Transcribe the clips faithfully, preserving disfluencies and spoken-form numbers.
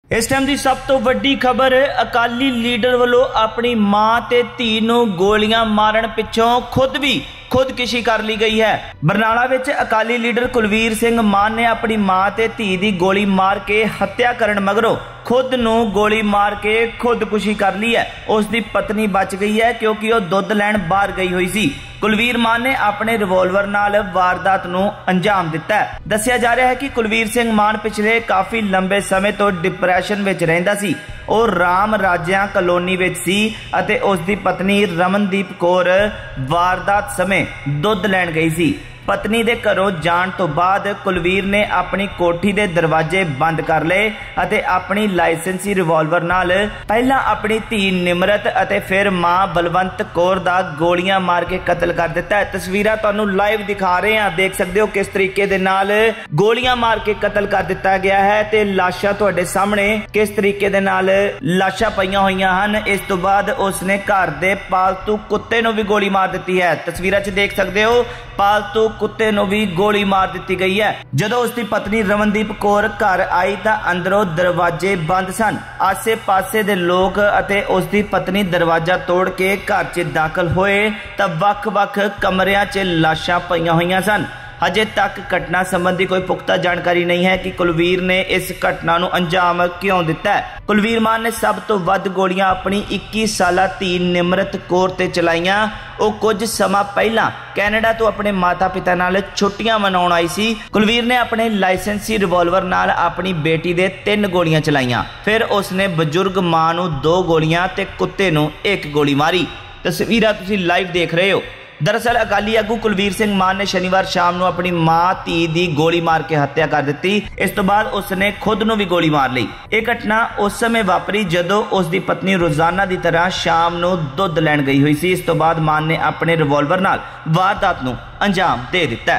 इस टाइम की सब तो वड्डी खबर, अकाली लीडर वालों अपनी मां ते धी नूं गोलियां मारन पिछों खुद भी खुदकुशी कर ली गई है। बरनाला विच अकाली लीडर कुलवीर सिंह मान ने अपनी मां ते धी दी गोली मार के हत्या करन मगरों खुद नूं गोली मार के खुदकुशी कर ली है। उसकी पत्नी बच गई है क्योंकि वह दुध लैण बाहर गई हुई सी। कुलवीर मान ने अपने रिवॉल्वर नाल वारदात नूं अंजाम दिता है। दस्सिया जा रहा है कि कुलवीर सिंह मान पिछले काफी लंबे समय तो डिप्रैशन विच रहिंदा सी। और राम राजिया कलोनी विच सी अते उसदी पत्नी रमनदीप कौर वारदात समय दुध लैण गई सी। पत्नी दे घरों जाण तो बाद कुलवीर ने अपनी कोठी दे दरवाजे बंद कर लए अते अपनी लाइसेंसी रिवॉल्वर नाल पहला अपनी धी निमरत अते फिर मां बलवंत कौर दा गोलियां मार के कतल कर दिता है। तस्वीरां तुहानू लाइव दिखा रहे हैं, देख सकते हो किस तरीके दे नाल गोलियां मार के कतल कर दिता गया है ते लाशां तुहाडे सामने किस तरीके दे नाल लाशां पईयां होईयां हन। इस तो बाद उसने घर दे पालतू कुत्ते नूं भी गोली मार दी है। तस्वीरां च देख सकते हो पालतू कुत्ते नूं भी गोली मार दी गई है। जदों उसकी पत्नी रमनदीप कौर घर आई तां अंदरों दरवाजे बंद सन। आसे पासे दे लोग अते उसकी पत्नी दरवाजा तोड़ के घर च दाखिल होए तां वख-वख कमरियां च लाशां पईयां होईयां सन। अजे तक घटना संबंधी कोई पुख्ता जानकारी नहीं है कि कुलवीर ने इस घटना नूं अंजाम क्यों दिता है। कुलवीर मान ने सब तो वध गोलियां अपनी इक्की साला धी निमरत कौर ते चलाईयां। वो कुछ समा पहला कैनेडा तो अपने माता पिता नाल छुट्टियां मनाउण आई सी। कुलवीर ने अपने लाइसेंसी रिवॉल्वर नाल अपनी बेटी दे तीन गोलियां चलाईयां। फिर उसने बजुर्ग मां नूं दो गोलियां ते कुत्ते नूं एक गोली मारी। तस्वीरां तुसीं लाइव देख रहे हो। दरअसल अकाली आगू कुलवीर सिंह मान ने शनिवार शाम नूं अपनी मां धी दी गोली मार के हत्या कर दी। इस तो बाद उसने खुद नूं भी गोली मार ली। यह घटना उस समय वापरी जदों उसकी पत्नी रोजाना की तरह शाम नूं दुध लैण गई हुई सी। इस तो बाद मान ने अपने रिवॉल्वर नाल वारदात नूं अंजाम दे दिता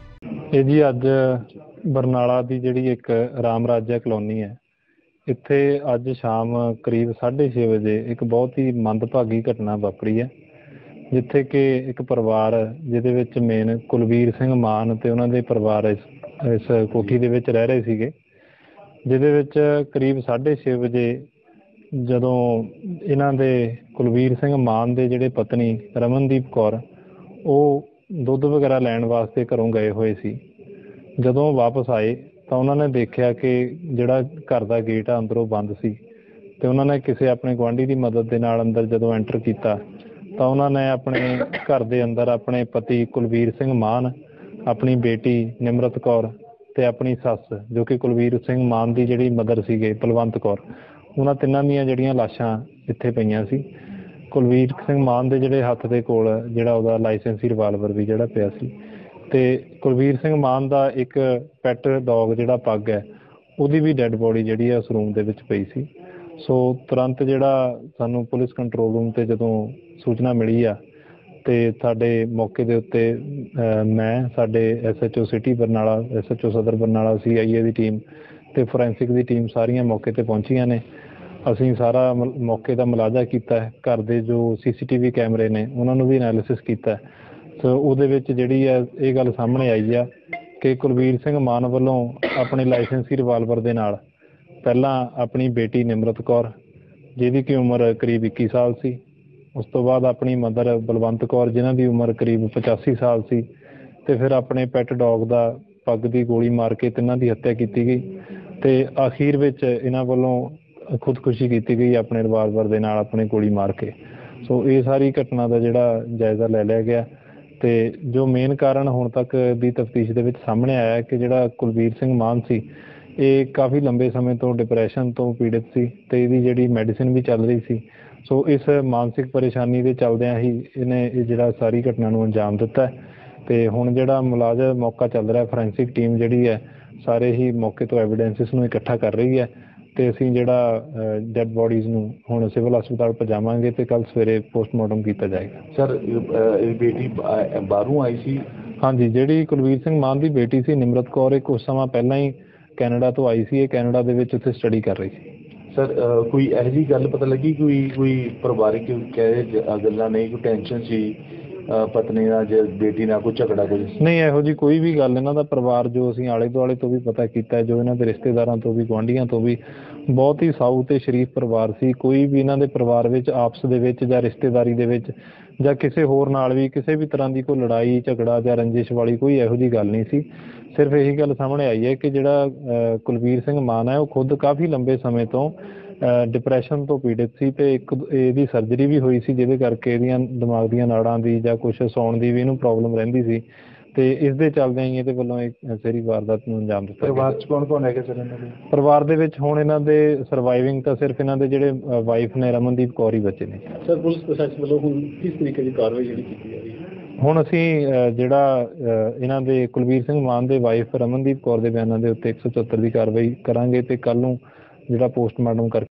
है। जी अज बरनाला की जिहड़ी एक राम राजिया कलोनी है, इत्थे अज शाम करीब साढ़े छे बजे एक बहुत ही मंदभागी घटना वापरी है, जिथे कि एक परिवार जिहदे विच मेन कुलवीर सिंह मान ते उन्हां दे परिवार इस इस कोठी दे विच रह रहे सीगे, जिहदे विच करीब साढ़े छे बजे जदों इन्हां दे कुलवीर सिंह मान दे जिहड़े पत्नी रमनदीप कौर वो दुध वगैरह लैण वास्ते घरों गए हुए सी। जदों वापस आए तो उन्होंने देखा कि जिहड़ा घर का गेट आ अंदरों बंद सी ते उन्होंने किसी अपने गुआढ़ी की मदद दे नाल अंदर जदों एंटर किया तो उन्होंने अपने घर के अंदर अपने पति कुलवीर सिंह मान, अपनी बेटी निमरत कौर ते अपनी सस जो कि कुलवीर सिंह मान की जिहड़ी मदर सीगे बलवंत कौर, उन्हां तिन्हां दीयां जिहड़ियां लाशां इत्थे पईयां सी। कुलवीर सिंह मान दे जिहड़े हत्थ दे कोल जिहड़ा उहदा लाइसेंसी रिवाल्वर भी जिहड़ा पिया सी ते कुलवीर सिंह मान दा एक पैट डॉग जिहड़ा पग है उहदी भी डैड बॉडी जिहड़ी है उस रूम दे विच पई सी। सो तुरंत जिहड़ा सानूं पुलिस कंट्रोल रूम ते जदों सूचना मिली आ ते साडे मौके दे उत्ते मैं साडे S H O city Barnala, S H O Sadar Barnala, सी आई ए की टीम ते फोरेंसिक की टीम सारियां मौके ते पहुंचियां ने। असीं सारा मौके का मुलाजा किया है, घर के जो सी सी टी वी कैमरे ने उन्होंने भी एनालिसिस किया। सो उहदे विच जिहड़ी है ये गल सामने आई है कि कुलवीर सिंह मान वालों अपने लाइसेंसी रिवाल्वर दे नाल पहला अपनी बेटी निमरत कौर जिहदी की उम्र करीब इक्की साल सी, उस तो बाद अपनी मदर बलवंत कौर जिन्हां दी उम्र करीब पचासी साल सी ते फिर अपने पैट डॉग दा पग दी गोली मार के तिन्हां दी हत्या की गई ते आखिर विच इन्हां वालों खुदकुशी की गई अपने रिवाल्वर दे नाल अपने गोली मार के। सो ये सारी घटना का जिहड़ा जायजा लै लिया गया ते जो मेन कारण हुण तक दी तफ्तीश दे विच सामने आया है कि जिहड़ा कुलवीर सिंह मान सी ये काफ़ी लंबे समय तो डिप्रैशन तो पीड़ित सी ते इहदी जिहड़ी मैडिसिन भी चल रही सी। सो इस मानसिक परेशानी के चलदियां ही इन्हें ये जिहड़ा सारी घटना नूं अंजाम दिता है ते हुण जिहड़ा मुलाजम मौका चल रहा है, फोरेंसिक टीम जिहड़ी है सारे ही मौके तो एविडेंसिस नूं इकट्ठा कर रही है ते असीं जिहड़ा डैड बॉडीज़ नूं हुण सिविल हस्पताल पहुंचावांगे ते कल सवेरे पोस्टमार्टम किया जाएगा। सर बेटी बाहरों आई सी? हाँ जी, जिहड़ी कुलवीर सिंह मान की बेटी सी निमरत कौर एक कुछ समा पहला ही कैनेडा तो आई सी, कैनेडा दे विच उत्थे स्टडी कर रही थी। सर कोई ਇਹੋ ਜਿਹੀ गल पता लगी कोई कोई परिवारिक कह गल्लां नहीं, कोई टेंशन सी ਅਹ, ਪਤਨੀ ਨਾਲ ਜਾਂ ਬੇਟੀ ਨਾਲ ਕੋਈ ਝਗੜਾ ਕੋਈ? ਨਹੀਂ, ਇਹੋ ਜੀ ਕੋਈ ਵੀ ਗੱਲ। ਇਹਨਾਂ ਦਾ ਪਰਿਵਾਰ ਜੋ ਅਸੀਂ ਆਲੇ ਦੁਆਲੇ ਤੋਂ ਵੀ ਪਤਾ ਕੀਤਾ, ਜੋ ਇਹਨਾਂ ਦੇ ਰਿਸ਼ਤੇਦਾਰਾਂ ਤੋਂ ਵੀ, ਗੁਆਂਢੀਆਂ ਤੋਂ ਵੀ, ਬਹੁਤ ਹੀ ਸਾਊ ਤੇ ਸ਼ਰੀਫ ਪਰਿਵਾਰ ਸੀ। ਕੋਈ ਵੀ ਇਹਨਾਂ ਦੇ ਪਰਿਵਾਰ ਵਿੱਚ ਆਪਸ ਦੇ ਵਿੱਚ ਜਾਂ ਰਿਸ਼ਤੇਦਾਰੀ ਦੇ ਵਿੱਚ ਜਾਂ ਕਿਸੇ ਹੋਰ ਨਾਲ ਵੀ ਕਿਸੇ ਵੀ ਤਰ੍ਹਾਂ ਦੀ ਕੋਈ ਲੜਾਈ ਝਗੜਾ ਜਾਂ ਰੰਜਿਸ਼ ਵਾਲੀ ਕੋਈ ਇਹੋ ਜਿਹੀ ਗੱਲ ਨਹੀਂ ਸੀ। ਸਿਰਫ ਇਹੀ ਗੱਲ ਸਾਹਮਣੇ ਆਈ ਹੈ ਕਿ ਜਿਹੜਾ ਅਹ, ਕੁਲਵੀਰ ਸਿੰਘ ਮਾਨ ਹੈ ਉਹ ਖੁਦ ਕਾਫੀ ਲੰਬੇ ਸਮੇਂ ਤੋਂ ਡਿਪਰੈਸ਼ਨ ਤੋਂ ਪੀੜਿਤ ਸੀ ਤੇ ਇੱਕ ਇਹਦੀ ਸਰਜਰੀ ਵੀ ਹੋਈ ਸੀ, ਜਿਹਦੇ ਕਰਕੇ ਇਹਦੀਆਂ ਦਿਮਾਗ ਦੀਆਂ ਨਾੜਾਂ ਦੀ ਜਾਂ ਕੁਛ ਸੌਣ ਦੀ ਵੀ ਇਹਨੂੰ ਪ੍ਰੋਬਲਮ ਰਹਿੰਦੀ ਸੀ ਤੇ ਇਸ ਦੇ ਚੱਲਦਿਆਂ ਹੀ ਇਹਦੇ ਵੱਲੋਂ ਇੱਕ ਸਾਰੀ ਵਾਰਦਾਤ ਨੂੰ ਅੰਜਾਮ ਦਿੱਤਾ ਗਿਆ। ਪਰਿਵਾਰ 'ਚ ਕੌਣ ਕੌਣ ਹੈਗੇ ਸਰ ਇਹਨਾਂ ਦੇ? ਪਰਿਵਾਰ ਦੇ ਵਿੱਚ ਹੁਣ ਇਹਨਾਂ ਦੇ ਸਰਵਾਈਵਿੰਗ ਤਾਂ ਸਿਰਫ ਇਹਨਾਂ ਦੇ ਜਿਹੜੇ ਵਾਈਫ ਨੇ ਰਮਨਦੀਪ ਕੌਰ ਹੀ ਬੱਚੇ ਨੇ। ਸਰ ਪੁਲਿਸ ਪ੍ਰਸ਼ਾਸਨ ਵੱਲੋਂ ਹੁਣ ਕਿਸ ਤਰੀਕੇ ਦੀ ਕਾਰਵਾਈ ਜਿਹੜੀ ਕੀਤੀ ਜਾ ਰਹੀ ਹੈ? ਹੁਣ ਅਸੀਂ ਅਹ, ਜਿਹੜਾ ਅਹ, ਇਹਨਾਂ ਦੇ ਕੁਲਵੀਰ ਸਿੰਘ ਮਾਨ ਦੇ ਵਾਈਫ ਰਮਨਦੀਪ ਕੌਰ ਦੇ ਬਿਆਨਾਂ ਦੇ ਉੱਤੇ ਇੱਕ ਸੌ ਚੁਹੱਤਰ ਦੀ ਕਾਰਵਾਈ ਕਰਾਂਗੇ ਤੇ ਕੱਲ੍ਹ ਨੂੰ ਜਿਹੜਾ ਪੋਸਟਮਾਰਟਮ ਕਰਕੇ